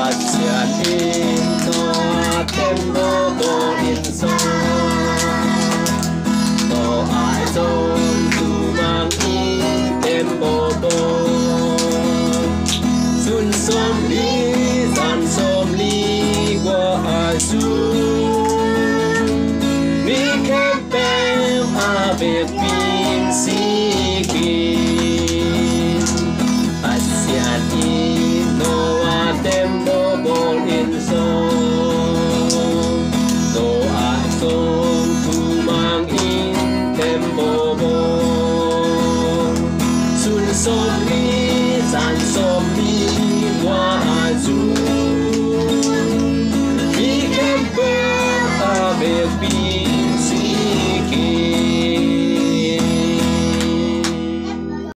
Việc pin si kin Asiati noa tempo bolin so no a song tu mang in tempo bon sun som li san som li wa zu